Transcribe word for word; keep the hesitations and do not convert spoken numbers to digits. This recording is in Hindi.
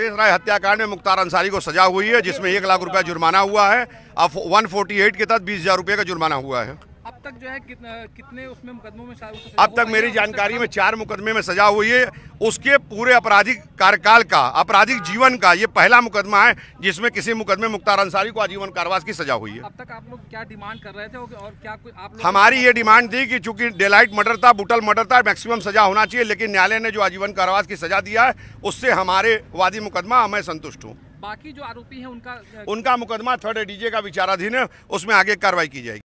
राजेश राय हत्याकांड में मुख्तार अंसारी को सजा हुई है, जिसमें एक लाख रुपया जुर्माना हुआ है। अब एक सौ अड़तालीस के तहत बीस हजार रुपये का जुर्माना हुआ है। अब तक जो है कितने, कितने उसमें मुकदमों में अब तक मेरी जानकारी में चार मुकदमे में सजा हुई है। उसके पूरे आपराधिक कार्यकाल का, आपराधिक जीवन का ये पहला मुकदमा है जिसमें किसी मुकदमे मुख्तार अंसारी को आजीवन कारावास की सजा हुई है। अब तक आप लोग क्या डिमांड कर रहे थे और क्या कोई आप लोग? हमारी ये डिमांड थी कि चूंकि डेलाइट मर्डर था, बुटल मर्डर था, मैक्सिमम सजा होना चाहिए, लेकिन न्यायालय ने जो आजीवन कारावास की सजा दिया है उससे हमारे वादी मुकदमा मैं संतुष्ट हूँ। बाकी जो आरोपी हैं उनका उनका मुकदमा थर्ड एडीजे का विचाराधीन है, उसमें आगे कार्रवाई की जाएगी।